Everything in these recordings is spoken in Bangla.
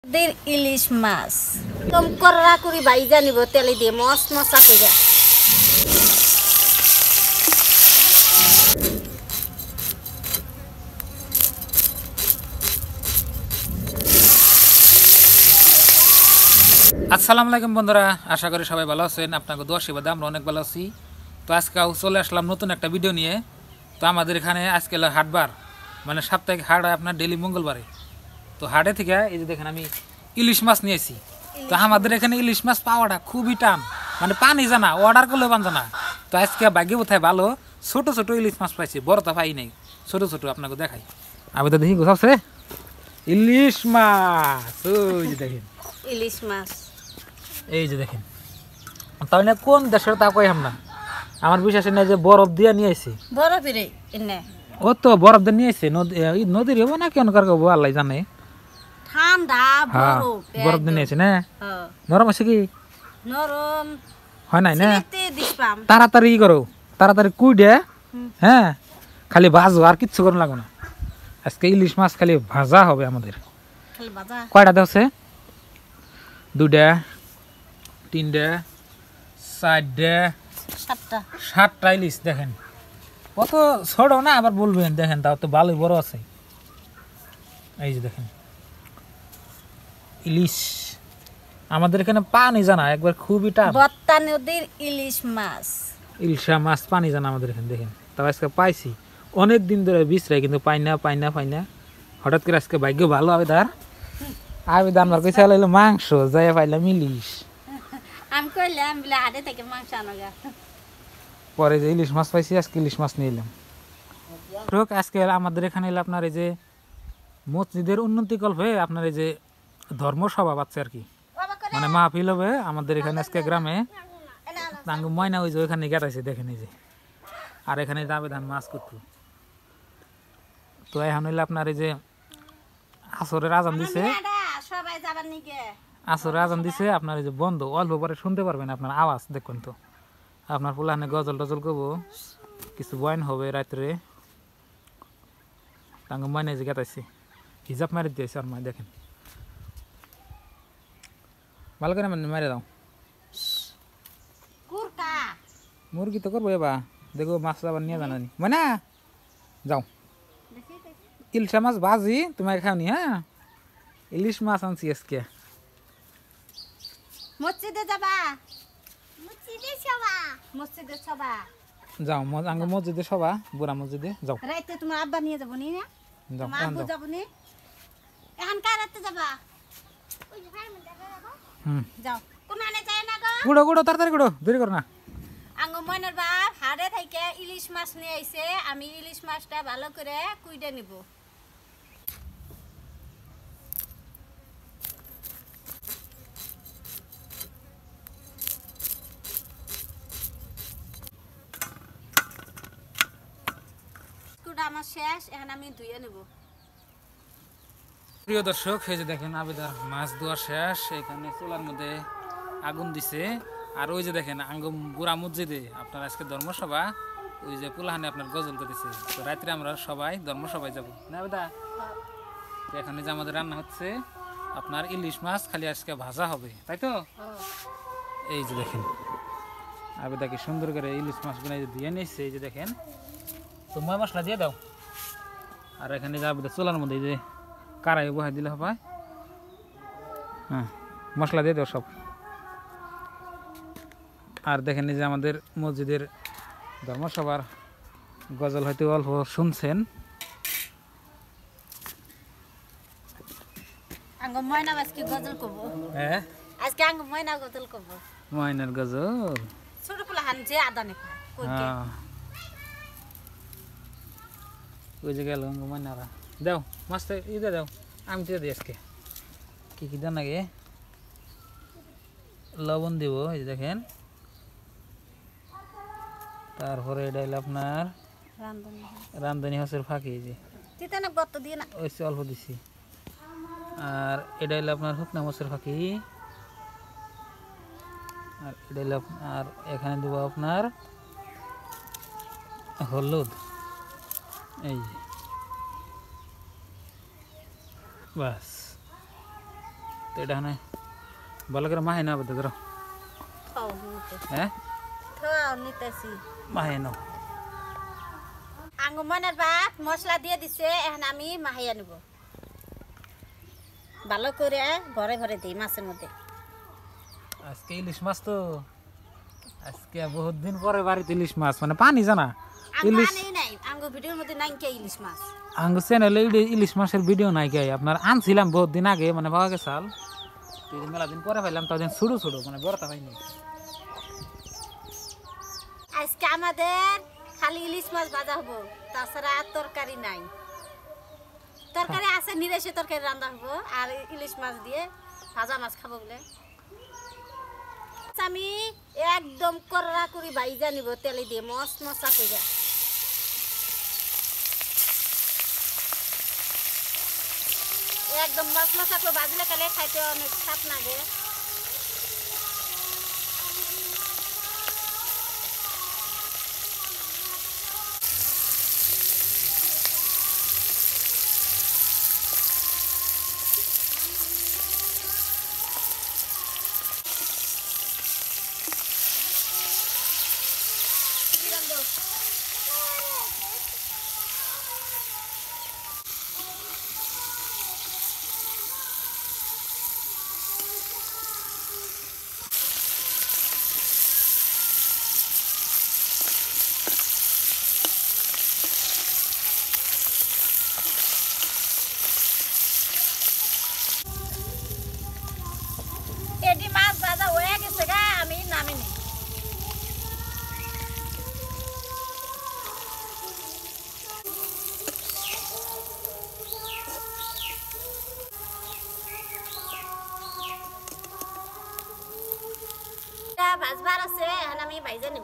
ইলিশ মাছ কম করা করি ভাইজা নিব তেলে দিয়ে মস্ত মশা কইরা। আসসালামু আলাইকুম বন্ধুরা, আশা করি সবাই ভালো আছেন। আপনাকে দোয়া আশীর্বাদে আমরা অনেক ভালো আছি। তো আজকে চলে আসলাম নতুন একটা ভিডিও নিয়ে। তো আমাদের এখানে আজকে হাটবার, মানে সাপ্তাহিক হাট হয় আপনার ডেলি মঙ্গলবারে। তো হাটে থেকে এই যে দেখেন আমি ইলিশ মাছ নিয়েছি। তো আমাদের এখানে ইলিশ মাছ পাওয়াটা খুবই টান, মানে পানি জানা অর্ডার করলেও পান জানা। তো আজকে ভাগ্য কোথায় ভালো, ছোট ছোট ইলিশ মাছ পাইছি, বড়টা পাই নাই, ছোট ছোট আপনাকে দেখাই। আমি তো দেখি কোথাও ইলিশ মাছ, ওই যে দেখেন ইলিশ মাছ, এই যে দেখেন। তাহলে কোন দেশের তা কই আমরা, আমার বিশ্বাস নেই যে বরফ দিয়ে নিয়ে আসি। বরফেরে এনে ও তো বরফ দিয়ে নিয়ে আসছে, নদীর হবো না কেন কার হবো আল্লাহ জানে। ঠান্ডা বরফ বরফ দিয়ে নিয়ে আসে না। নরম আছে কি নরম হয় নাই না। দিলাম তাড়াতাড়ি ই করো, তাড়াতাড়ি কুইডে, হ্যাঁ খালি ভাজো, আর কিচ্ছু করো লাগো না। আজকে ইলিশ মাছ খালি ভাজা হবে আমাদের। খালি ভাজা কয়টা দেওছে? দুটা, তিনটা, চারটা, সাতটা ইলিশ। দেখেন কত ছোট না, আবার বলবেন দেখেন তাও তো ভালোই বড় আছে। এই যে দেখেন ইলিশ আমাদের এখানে পানি জানা একবার খুবই টান। বত্তা নদীর ইলিশ মাছ, ইলশা মাছ পানি জানা আমাদের এখানে। দেখেন তবে আজকে পাইছি, অনেক দিন ধরে বিশ্রাই কিন্তু পাই না। হঠাৎ করে আজকে ভাগ্য ভালো আবেদার আনবার কইছে হলো মাংস, যাই পাইলাম ইলিশ। আমি কইলাম বলে হাটে থেকে মাংস আনগা। পরে যে ইলিশ মাছ পাইছি, আজকে ইলিশ মাছ নিয়ে এলাম। আজকে আমাদের এখানে এলে আপনার এই যে মসজিদের উন্নতি কল্পে আপনার এই যে ধর্মসভা পাচ্ছে আর কি, মানে মাহফিল হবে আমাদের এখানে আজকে গ্রামে। ময়না ওই যে ওইখানে গেটাইছে দেখেন এই যে, আর এখানে যাবে ধান মাছ করতে। তো এখন হইলে আপনার এই যে আসরের আজান দিছে, আপনার এই যে বন্ধ অল্প পরে শুনতে পারবেন আপনার আওয়াজ। দেখুন তো আপনার ফুলাহানে গজল টজল করবো, কিছু বয়ান হবে রাত্রে। তাঙ্গ ময়না যে গেটাইছে হিজাব মারি দিয়েছে আর মায় দেখেন ভালো করে মারে দাও। মুরগি তো করবো এবার, দেখো মাছ আবার নিয়ে জানানি মানে যাও। ইলশা মাছ ভাজি তোমাকে খাওনি, হ্যাঁ ইলিশ মাছ আনছি আজকে। মসজিদে যাবা? মসজিদে সবা যাও আঙ্গ মসজিদে সবা, বুড়া মসজিদে যাও। রাইতে তোমার আব্বা নিয়ে যাবো নি না? যাও আব্বু যাবো নি? এখন কার রাতে যাবা? যাও কোনানে যায় না গো। গুড়ো তাড়াতাড়ি গুড়ো, দেরি করো না। আঙ্গ ময়নার বাপ হাড়ে থেকে ইলিশ মাছ নিয়ে আইছে, আমি ইলিশ মাছটা ভালো করে কুইডে নিব। আমার শেষ, এখন আমি ধুয়ে নেব। প্রিয় দর্শক, এই যে দেখেন আবেদার মাছ ধোয়া শেষ। এখানে চুলার মধ্যে আগুন দিছে। আর ওই যে দেখেন আঙ্গ বুড়া মসজিদে আপনার আজকে ধর্মসভা, ওই যে পুলাহানে আপনার গজল করতেছে। তো রাত্রে আমরা সবাই ধর্মসভায় যাবো না আবেদা। তো এখানে যে আমাদের রান্না হচ্ছে আপনার ইলিশ মাছ, খালি আজকে ভাজা হবে, তাই তো? এই যে দেখেন আবেদাকে সুন্দর করে ইলিশ মাছ গুলো দিয়ে নিচ্ছে। এই যে দেখেন, তো ময় মশলা দিয়ে দাও। আর এখানে যে আবেদা চুলার মধ্যে এই যে কারাই বহাই দিলে হবে, হ্যাঁ মশলা দিয়ে দাও সব। আর দেখেন এই যে আমাদের মসজিদের ধর্মসভার গজল হয়তো অল্প শুনছেন। আঙ্গ ময়না আজকে গজল করব। হ্যাঁ আজকে আঙ্গ ময়না গজল করব। ময়নার গজল ছোট পোলা হান যে আদানে খায় কইকে। ওই যে গেল আঙ্গ ময়নারা। দাও মাছটা ইদে দাও, আমি দিয়ে দিই আজকে। কি কি দেন আগে? লবণ দিব এই যে দেখেন, তারপরে এটা হলো আপনার রামদানি হাঁসের ফাঁকি, এই যে ওই অল্প দিছি। আর এটা হলো আপনার শুকনা মাছের ফাঁকি। আর এটা হলো আর এখানে দেবো আপনার হলুদ, এই যে বাস। তো এটা ভালো করে মাহে না বলতে ধরো হ্যাঁ নিতেছি মাহে নাও আঙ্গুমানের বাপ মশলা দিয়ে দিছে এখন আমি মাহাইয়া নেব ভালো করে ঘরে ঘরে দিই মাছের মধ্যে আজকে ইলিশ মাছ তো আজকে বহুত দিন পরে বাড়িতে ইলিশ মাছ মানে পানি জানা ইলিশ নাই আঙ্গু ভিডিওর মধ্যে নাই কে ইলিশ মাছ আঙ্গ চ্যানেলে ইলিশ মাছের ভিডিও নাই কে আপনার আনছিলাম বহুত দিন আগে মানে পাওয়া গেছাল মেলা দিন পরে পাইলাম তাও ছোটো ছোটো মানে বড়টা পাইনি আজকে আমাদের খালি ইলিশ মাছ ভাজা হবো তাছাড়া আর তরকারি নাই তরকারি আছে নিরাশে তরকারি রান্না হবো আর ইলিশ মাছ দিয়ে ভাজা মাছ খাবো বলে আমি একদম কররা করি ভাইজা নিব তেলে দিয়ে মস্ত মশা করে একদম মস্ত মশা করে ভাজলে কালে খাইতে অনেক স্বাদ লাগে এটি মাছ ভাজা হয়ে গেছে গা আমি নামিনি ভাজবার আছে এখন আমি ভাইজা নিব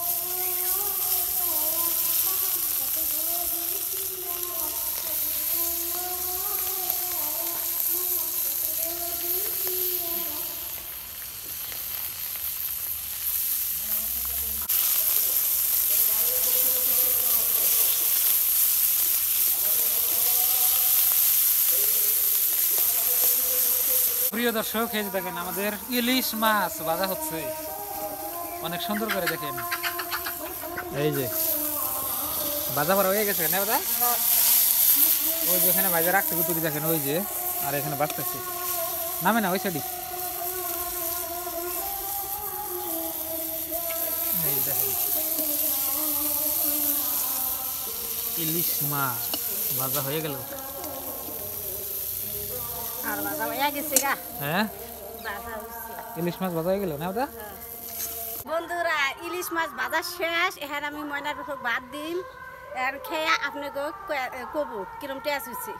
প্রিয় দর্শক এই যে দেখেন আমাদের ইলিশ মাছ ভাজা হচ্ছে অনেক সুন্দর করে দেখেন এই যে ভাজা ভরা হয়ে গেছে না দাদা ওই যেখানে ভাজা রাখছে গুতুরি দেখেন ওই যে আর এখানে বাঁচতেছে নামে না ওই সাইডি এই দেখেন ইলিশ মাছ ভাজা হয়ে গেল আর ভাজা হয়ে গেছে গা হ্যাঁ ভাজা হচ্ছে ইলিশ মাছ ভাজা হয়ে গেল না দাদা বন্ধুরা ইলিশ মাছ ভাজা শেষ এখন আমি ময়নার ভাত দিম আর খেয়ে আপনাকে কব কিরম টেস্ট হচ্ছে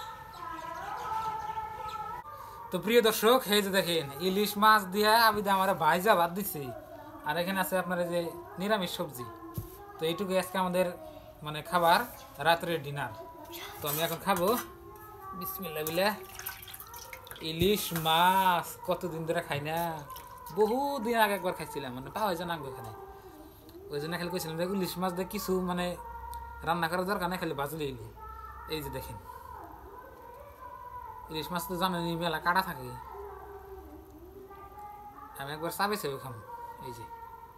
তো প্রিয় দর্শক এই যে দেখেন ইলিশ মাছ দিয়া আমি আমার ভাইজা ভাত দিছি আর এখানে আছে আপনার যে নিরামিষ সবজি তো এইটুকু আজকে আমাদের মানে খাবার রাত্রের ডিনার তো আমি এখন খাবো বিসমিল্লাহ বিল্লাহ ইলিশ মাছ কতদিন ধরে খাই না বহুদিন আগে একবার খাইছিলাম মানে পাওয়া যায় না এখানে ওই জন্য খালি কইছিলাম যে ইলিশ মাছ দিয়ে কিছু মানে রান্না করার দরকার নেই খালি ভাজলে এলি এই যে দেখেন ইলিশ মাছ তো জানেনি মেলা কাটা থাকে আমি একবার চাবে চাবে খাম এই যে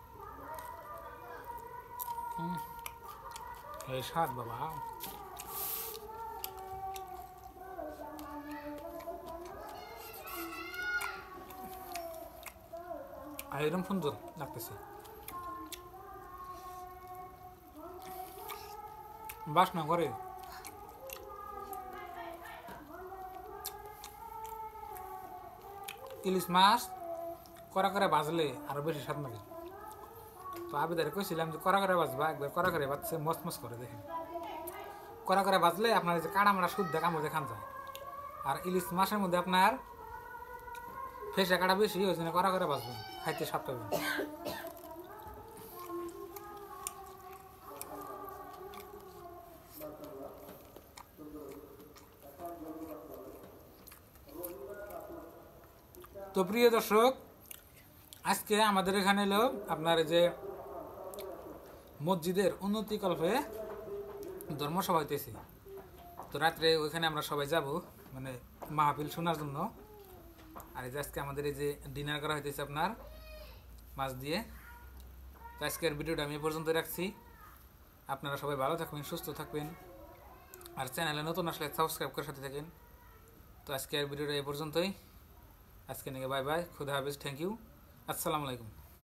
এই স্বাদ বাবা আর এরকম সুন্দর লাগতেছে বাসনা করে ইলিশ মাছ কড়া করে ভাজলে আরো বেশি স্বাদ লাগে তো আবিদারে কইছিলাম যে কড়া করে ভাজবা একবার কড়া করে ভাজছে মস্ত মস্ত করে দেখেন কড়া করে ভাজলে আপনার যে কাড়া মারা শুদ্ধ কামড় দেখান যায় আর ইলিশ মাছের মধ্যে আপনার ফেসা কাটা বেশি ওই জন্য কড়া করে ভাজবেন খাইতে স্বাদ পাবেন তো প্রিয় দর্শক আজকে আমাদের এখানে এলো আপনার যে মসজিদের উন্নতিকল্পে ধর্মসভা হইতেছে তো রাত্রে ওইখানে আমরা সবাই যাব মানে মাহফিল শোনার জন্য আর এই যে আজকে আমাদের এই যে ডিনার করা হইতেছে আপনার মাছ দিয়ে। তো আজকের ভিডিওটা আমি এ পর্যন্ত রাখছি। আপনারা সবাই ভালো থাকবেন, সুস্থ থাকবেন, আর চ্যানেলে নতুন আসলে সাবস্ক্রাইব করে সাথে থাকেন। তো আজকের ভিডিওটা এ পর্যন্তই। আজকে নাকি বাই বাই, খুদা হাফেজ, থ্যাংক ইউ, আসসালামু আলাইকুম।